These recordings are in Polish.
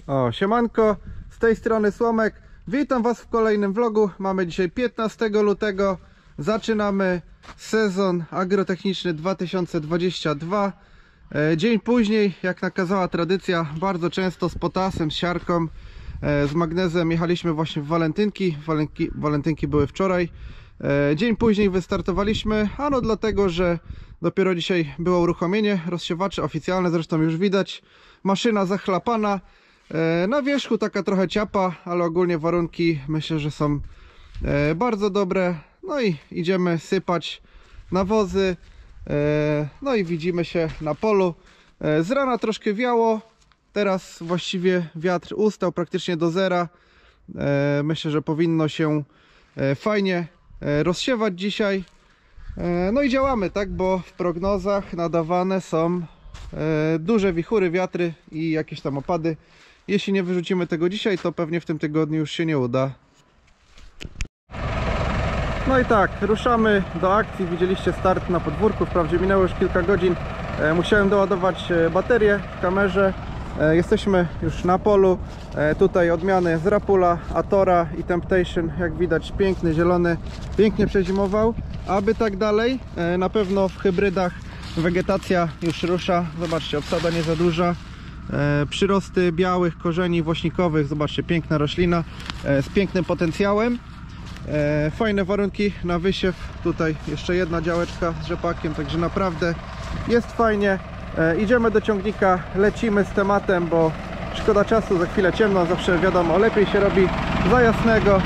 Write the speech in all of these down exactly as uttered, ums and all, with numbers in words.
O, siemanko, z tej strony Słomek. Witam Was w kolejnym vlogu. Mamy dzisiaj piętnastego lutego. Zaczynamy sezon agrotechniczny dwa tysiące dwudziesty drugi. Dzień później, jak nakazała tradycja, bardzo często z potasem, z siarką, z magnezem jechaliśmy właśnie w walentynki. Walentynki, walentynki były wczoraj. Dzień później wystartowaliśmy, ano dlatego, że dopiero dzisiaj było uruchomienie rozsiewaczy oficjalne, zresztą już widać. Maszyna zachlapana. Na wierzchu taka trochę ciapa, ale ogólnie warunki myślę, że są bardzo dobre. No i idziemy sypać nawozy. No i widzimy się na polu. Z rana troszkę wiało. Teraz właściwie wiatr ustał praktycznie do zera. Myślę, że powinno się fajnie rozsiewać dzisiaj. No i działamy, tak, bo w prognozach nadawane są duże wichury, wiatry i jakieś tam opady. Jeśli nie wyrzucimy tego dzisiaj, to pewnie w tym tygodniu już się nie uda. No i tak, ruszamy do akcji. Widzieliście start na podwórku. Wprawdzie minęło już kilka godzin. Musiałem doładować baterię w kamerze. Jesteśmy już na polu. Tutaj odmiany z Rapula, Atora i Temptation. Jak widać, piękny, zielony, pięknie przezimował. Aby tak dalej, na pewno w hybrydach wegetacja już rusza. Zobaczcie, obsada nie za duża. Przyrosty białych korzeni włośnikowych. Zobaczcie, piękna roślina z pięknym potencjałem. Fajne warunki na wysiew. Tutaj jeszcze jedna działeczka z rzepakiem, także naprawdę jest fajnie. Idziemy do ciągnika, lecimy z tematem, bo szkoda czasu, za chwilę ciemno, zawsze wiadomo, lepiej się robi za jasnego.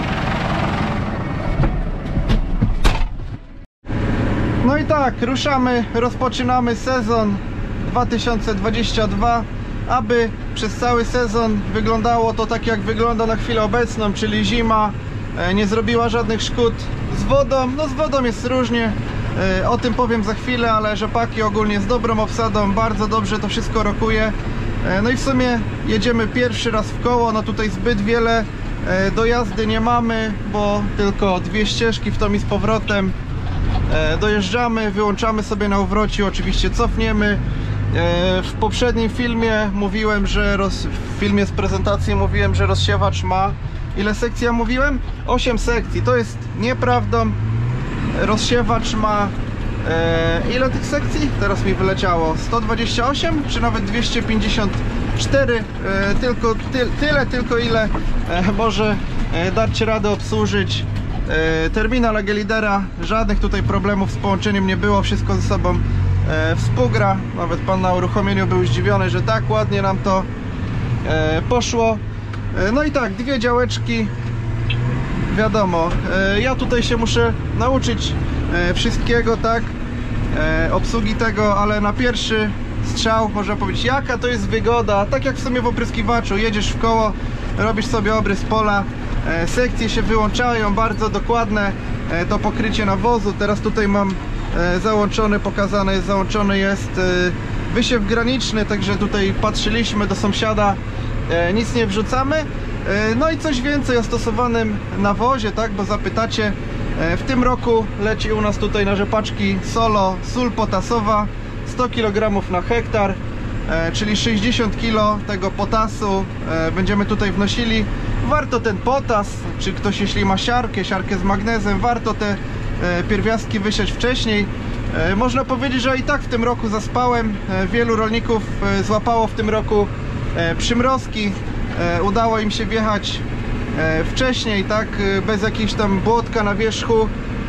No i tak, ruszamy, rozpoczynamy sezon dwa tysiące dwudziesty drugi. Aby przez cały sezon wyglądało to tak, jak wygląda na chwilę obecną, czyli zima, nie zrobiła żadnych szkód z wodą. No z wodą jest różnie, o tym powiem za chwilę, ale rzepaki ogólnie z dobrą obsadą, bardzo dobrze to wszystko rokuje. No i w sumie jedziemy pierwszy raz w koło. No tutaj zbyt wiele do jazdy nie mamy, bo tylko dwie ścieżki w tom i z powrotem. Dojeżdżamy, wyłączamy sobie na uwrocie, oczywiście cofniemy. W poprzednim filmie mówiłem, że roz... w filmie z prezentacji mówiłem, że rozsiewacz ma... Ile sekcji ja mówiłem? osiem sekcji. To jest nieprawdą. Rozsiewacz ma... E... Ile tych sekcji? Teraz mi wyleciało. sto dwadzieścia osiem? Czy nawet dwieście pięćdziesiąt cztery? E... Tylko ty... tyle, tylko ile e... może e... dać radę obsłużyć. E... Terminal A G Lidera. Żadnych tutaj problemów z połączeniem nie było. Wszystko ze sobą e... współgra. Nawet pan na uruchomieniu był zdziwiony, że tak ładnie nam to e... poszło. No i tak, dwie działeczki, wiadomo, ja tutaj się muszę nauczyć wszystkiego, tak, obsługi tego, ale na pierwszy strzał można powiedzieć, jaka to jest wygoda, tak jak w sumie w opryskiwaczu, jedziesz w koło, robisz sobie obrys pola, sekcje się wyłączają, bardzo dokładne to pokrycie nawozu. Teraz tutaj mam załączony, pokazane jest, załączony jest wysiew graniczny, także tutaj patrzyliśmy do sąsiada, nic nie wrzucamy. No i coś więcej o stosowanym nawozie, tak, bo zapytacie, w tym roku leci u nas tutaj na rzepaczki solo sól potasowa, sto kilogramów na hektar, czyli sześćdziesiąt kilo tego potasu będziemy tutaj wnosili. Warto ten potas, czy ktoś jeśli ma siarkę, siarkę z magnezem, warto te pierwiastki wysiać wcześniej. Można powiedzieć, że i tak w tym roku zaspałem. Wielu rolników złapało w tym roku przymrozki, udało im się wjechać wcześniej, tak, bez jakiejś tam błotka na wierzchu,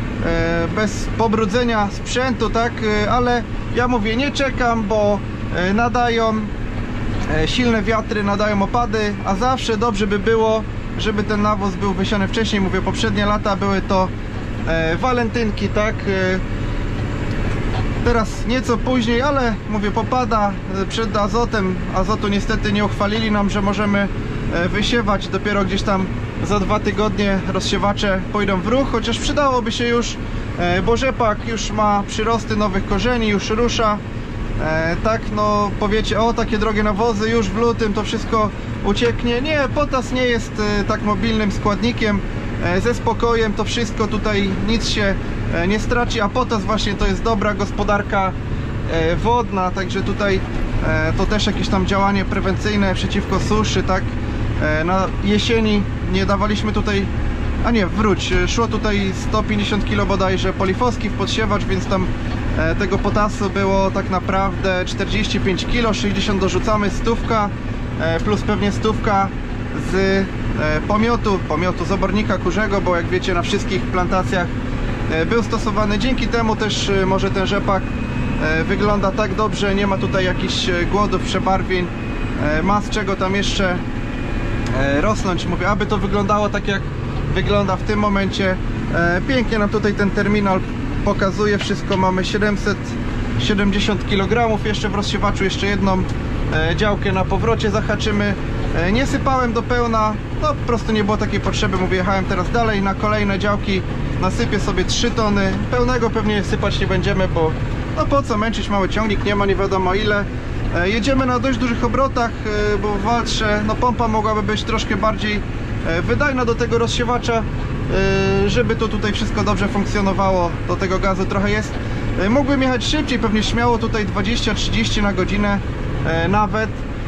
bez pobrudzenia sprzętu, tak, ale ja mówię, nie czekam, bo nadają silne wiatry, nadają opady, a zawsze dobrze by było, żeby ten nawóz był wysiany wcześniej. Mówię, poprzednie lata były to walentynki, tak. Teraz nieco później, ale mówię, popada przed azotem. Azotu niestety nie uchwalili nam, że możemy wysiewać. Dopiero gdzieś tam za dwa tygodnie rozsiewacze pójdą w ruch, chociaż przydałoby się już, bo rzepak już ma przyrosty nowych korzeni, już rusza. Tak, no powiecie, o, takie drogie nawozy, już w lutym to wszystko ucieknie. Nie, potas nie jest tak mobilnym składnikiem. Ze spokojem to wszystko tutaj, nic się nie straci, a potas właśnie to jest dobra gospodarka wodna, także tutaj to też jakieś tam działanie prewencyjne przeciwko suszy, tak? Na jesieni nie dawaliśmy tutaj, a nie, wróć, szło tutaj sto pięćdziesiąt kilo bodajże polifoski w podsiewacz, więc tam tego potasu było tak naprawdę czterdzieści pięć kilo, sześćdziesiąt dorzucamy, stówka plus pewnie stówka z pomiotu, pomiotu z obornika kurzego, bo jak wiecie na wszystkich plantacjach był stosowany. Dzięki temu też może ten rzepak wygląda tak dobrze, nie ma tutaj jakichś głodów, przebarwień, ma z czego tam jeszcze rosnąć. Mówię, aby to wyglądało tak jak wygląda w tym momencie. Pięknie nam tutaj ten terminal pokazuje wszystko, mamy siedemset siedemdziesiąt kilogramów, jeszcze w rozsiewaczu jeszcze jedną działkę na powrocie zahaczymy. Nie sypałem do pełna, no po prostu nie było takiej potrzeby, mówię, jechałem teraz dalej na kolejne działki, nasypię sobie trzy tony, pełnego pewnie sypać nie będziemy, bo no po co męczyć, mały ciągnik, nie ma nie wiadomo ile. Jedziemy na dość dużych obrotach, bo w waltrze no pompa mogłaby być troszkę bardziej wydajna do tego rozsiewacza, żeby to tutaj wszystko dobrze funkcjonowało, do tego gazu trochę jest. Mógłbym jechać szybciej, pewnie śmiało tutaj dwadzieścia trzydzieści na godzinę nawet,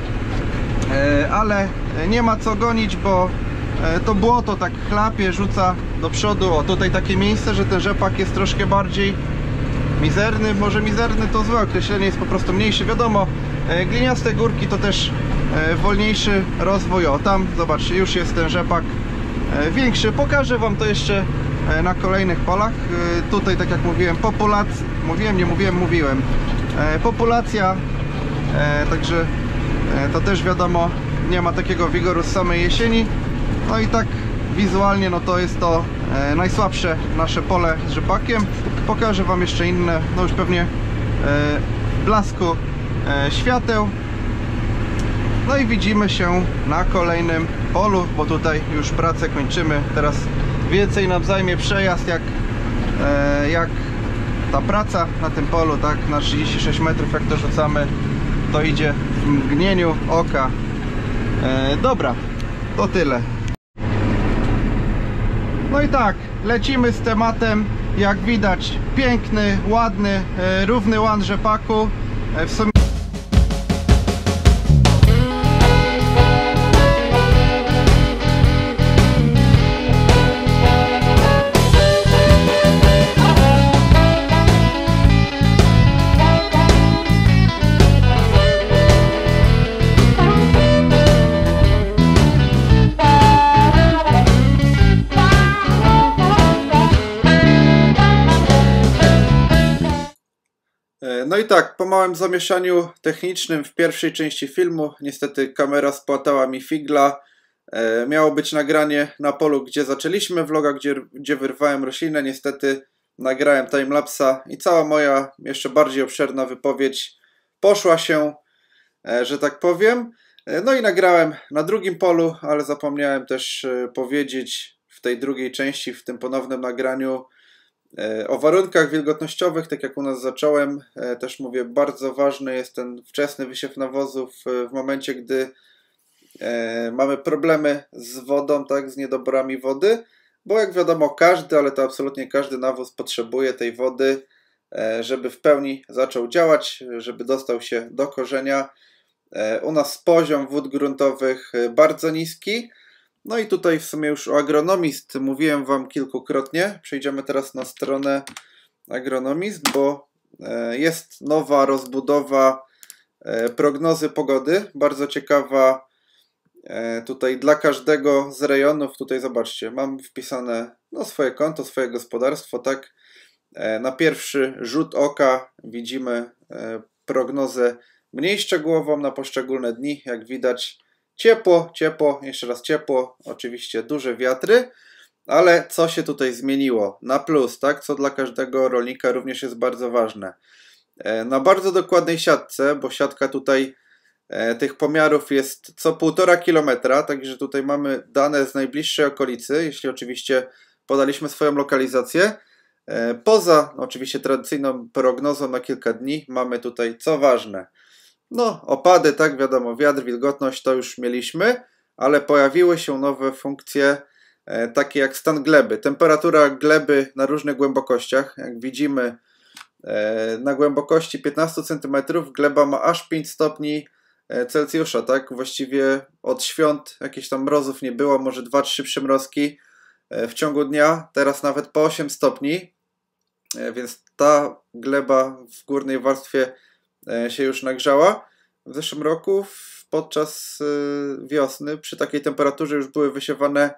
ale nie ma co gonić, bo to błoto tak chlapie, rzuca do przodu. O, tutaj takie miejsce, że ten rzepak jest troszkę bardziej mizerny, może mizerny to złe określenie, jest po prostu mniejszy, wiadomo, gliniaste górki to też wolniejszy rozwój. O, tam zobaczcie, już jest ten rzepak większy, pokażę wam to jeszcze na kolejnych polach. Tutaj tak jak mówiłem, populacja, mówiłem, nie mówiłem, mówiłem populacja, także to też wiadomo, nie ma takiego wigoru z samej jesieni. No i tak wizualnie no to jest to najsłabsze nasze pole z rzepakiem. Pokażę wam jeszcze inne, no już pewnie w blasku świateł. No i widzimy się na kolejnym polu, bo tutaj już pracę kończymy. Teraz więcej nam zajmie przejazd jak, jak ta praca na tym polu, tak, na trzydzieści sześć metrów jak to rzucamy, to idzie w mgnieniu oka. Dobra, to tyle. No i tak, lecimy z tematem. Jak widać, piękny, ładny, równy łan rzepaku. W sumie no i tak, po małym zamieszaniu technicznym w pierwszej części filmu niestety kamera spłatała mi figla. E, miało być nagranie na polu, gdzie zaczęliśmy vloga, gdzie, gdzie wyrwałem roślinę. Niestety nagrałem timelapsa i cała moja jeszcze bardziej obszerna wypowiedź poszła się, e, że tak powiem. E, no i nagrałem na drugim polu, ale zapomniałem też e, powiedzieć w tej drugiej części, w tym ponownym nagraniu, o warunkach wilgotnościowych. Tak jak u nas zacząłem, też mówię, bardzo ważny jest ten wczesny wysiew nawozów w momencie, gdy mamy problemy z wodą, tak, z niedoborami wody, bo jak wiadomo każdy, ale to absolutnie każdy nawóz potrzebuje tej wody, żeby w pełni zaczął działać, żeby dostał się do korzenia. U nas poziom wód gruntowych bardzo niski. No i tutaj w sumie już o Agronomist mówiłem wam kilkukrotnie. Przejdziemy teraz na stronę Agronomist, bo jest nowa rozbudowa prognozy pogody. Bardzo ciekawa tutaj dla każdego z rejonów. Tutaj zobaczcie, mam wpisane no, swoje konto, swoje gospodarstwo. Tak, na pierwszy rzut oka widzimy prognozę mniej szczegółową na poszczególne dni. Jak widać, ciepło, ciepło, jeszcze raz ciepło, oczywiście duże wiatry, ale co się tutaj zmieniło? Na plus, tak? Co dla każdego rolnika również jest bardzo ważne. Na bardzo dokładnej siatce, bo siatka tutaj tych pomiarów jest co półtora kilometra, także tutaj mamy dane z najbliższej okolicy, jeśli oczywiście podaliśmy swoją lokalizację. Poza oczywiście tradycyjną prognozą na kilka dni mamy tutaj, co ważne, no opady, tak, wiadomo, wiatr, wilgotność to już mieliśmy, ale pojawiły się nowe funkcje takie jak stan gleby, temperatura gleby na różnych głębokościach. Jak widzimy, Na głębokości piętnaście centymetrów gleba ma aż pięć stopni Celsjusza, tak? Właściwie od świąt jakichś tam mrozów nie było, może dwa trzy przymrozki w ciągu dnia, teraz nawet po osiem stopni, więc ta gleba w górnej warstwie się już nagrzała. W zeszłym roku podczas wiosny przy takiej temperaturze już były wysiewane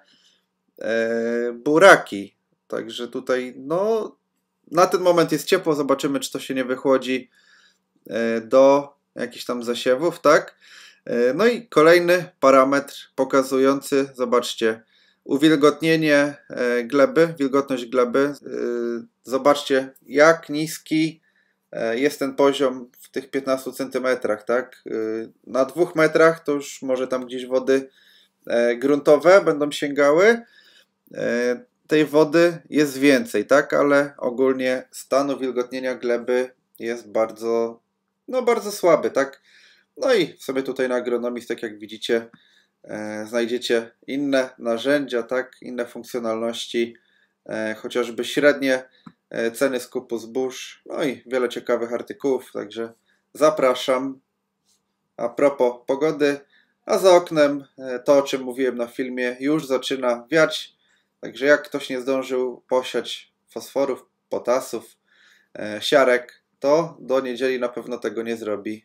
buraki, także tutaj no na ten moment jest ciepło, zobaczymy, czy to się nie wychłodzi do jakichś tam zasiewów, tak? No i kolejny parametr pokazujący, zobaczcie, uwilgotnienie gleby, wilgotność gleby. Zobaczcie, jak niski jest ten poziom w tych piętnastu centymetrach, tak? Na dwóch metrach to już może tam gdzieś wody gruntowe będą sięgały. Tej wody jest więcej, tak? Ale ogólnie stan uwilgotnienia gleby jest bardzo, no bardzo słaby, tak? No i sobie tutaj na agronomii, tak jak widzicie, e, znajdziecie inne narzędzia, tak? Inne funkcjonalności, e, chociażby średnie e, ceny skupu zbóż, no i wiele ciekawych artykułów, także zapraszam. A propos pogody, a za oknem e, to, o czym mówiłem na filmie, już zaczyna wiać. Także jak ktoś nie zdążył posiać fosforów, potasów, e, siarek, to do niedzieli na pewno tego nie zrobi.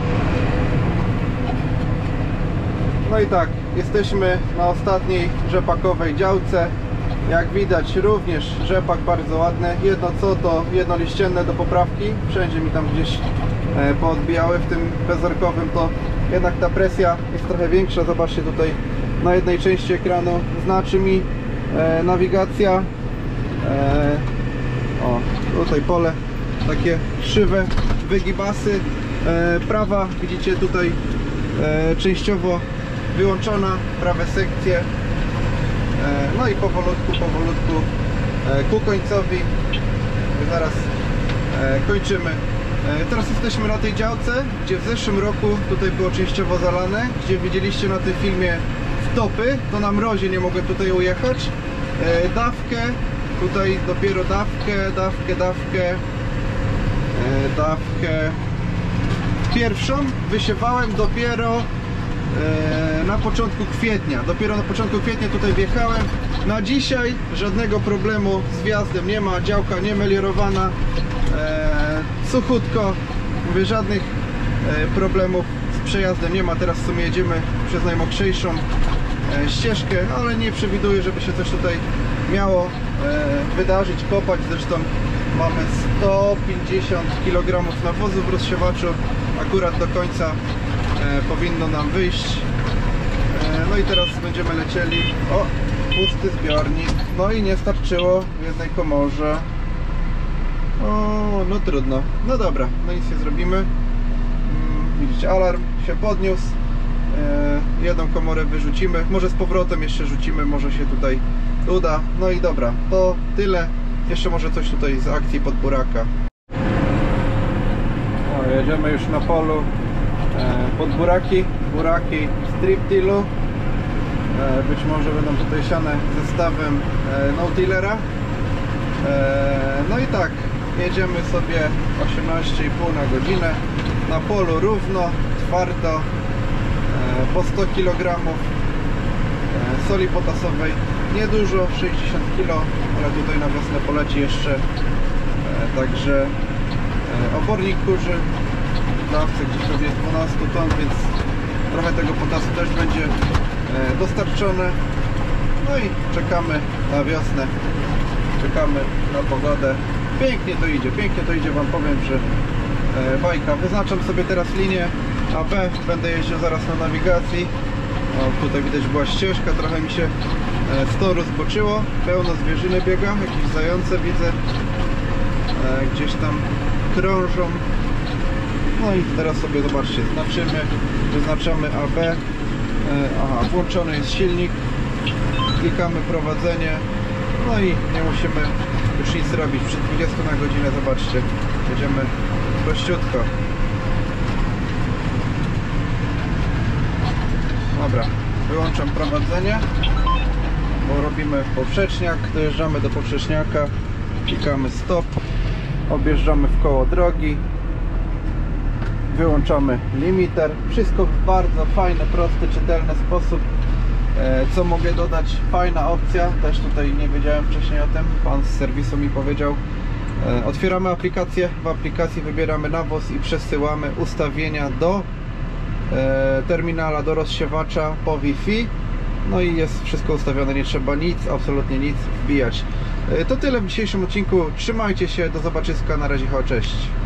No i tak, jesteśmy na ostatniej rzepakowej działce. Jak widać również rzepak bardzo ładny. Jedno co to jednoliścienne do poprawki. Wszędzie mi tam gdzieś e, poodbijały. W tym bezorkowym to jednak ta presja jest trochę większa. Zobaczcie tutaj na jednej części ekranu znaczy mi E, nawigacja, e, o tutaj pole, takie krzywe wygibasy, e, prawa widzicie tutaj e, częściowo wyłączona, prawe sekcje, e, no i powolutku, powolutku e, ku końcowi, zaraz e, kończymy. E, teraz jesteśmy na tej działce, gdzie w zeszłym roku tutaj było częściowo zalane, gdzie widzieliście na tym filmie topy, to na mrozie nie mogłem tutaj ujechać. E, dawkę, tutaj dopiero dawkę, dawkę, dawkę, e, dawkę pierwszą wysiewałem dopiero e, na początku kwietnia. Dopiero na początku kwietnia tutaj wjechałem. Na dzisiaj żadnego problemu z wjazdem nie ma, działka nie meliorowana, e, suchutko, mówię, żadnych e, problemów z przejazdem nie ma. Teraz w sumie jedziemy przez najmokrzejszą e, ścieżkę, ale nie przewiduję, żeby się coś tutaj miało e, wydarzyć, kopać. Zresztą mamy sto pięćdziesiąt kilogramów nawozu w rozsiewaczu, akurat do końca e, powinno nam wyjść. E, no i teraz będziemy lecieli. O, pusty zbiornik, no i nie starczyło w jednej komorze. O, no trudno, no dobra, no nic nie zrobimy. mm, Widzicie, alarm się podniósł. e, Jedną komorę wyrzucimy, może z powrotem jeszcze rzucimy, może się tutaj uda. No i dobra, to tyle. Jeszcze może coś tutaj z akcji pod buraka. O, jedziemy już na polu e, pod buraki, buraki strip-tillu. e, Być może będą tutaj siane zestawem e, no-tillera. e, No i tak, jedziemy sobie osiemnaście i pół na godzinę. Na polu równo, twardo, e, po sto kilogramów e, soli potasowej. Niedużo, sześćdziesiąt kilo, ale tutaj na wiosnę poleci jeszcze. E, także e, obornik kurzy w dawce gdzieś sobie jest dwanaście ton, więc trochę tego potasu też będzie e, dostarczone. No i czekamy na wiosnę, czekamy na pogodę. Pięknie to idzie, pięknie to idzie, wam powiem, że e, bajka. Wyznaczam sobie teraz linię A B, będę jeździł zaraz na nawigacji. O, tutaj widać była ścieżka, trochę mi się z toru zboczyło, pełno zwierzyny biega, jakieś zające widzę, e, gdzieś tam krążą. No i teraz sobie zobaczcie, znaczymy, wyznaczamy A B. e, Aha, włączony jest silnik, klikamy prowadzenie, no i nie musimy już nic robić. Przy dwudziestu na godzinę, zobaczcie, jedziemy prościutko. Dobra, wyłączam prowadzenie, bo robimy poprzeczniak, dojeżdżamy do poprzeczniaka, klikamy stop, Objeżdżamy w koło drogi, wyłączamy limiter. Wszystko w bardzo fajny, prosty, czytelny sposób. Co mogę dodać? Fajna opcja, też tutaj nie wiedziałem wcześniej o tym, pan z serwisu mi powiedział. Otwieramy aplikację, w aplikacji wybieramy nawóz i przesyłamy ustawienia do terminala, do rozsiewacza po Wi-Fi. No i jest wszystko ustawione, nie trzeba nic, absolutnie nic wbijać. To tyle w dzisiejszym odcinku, trzymajcie się, do zobaczyska, na razie, cześć.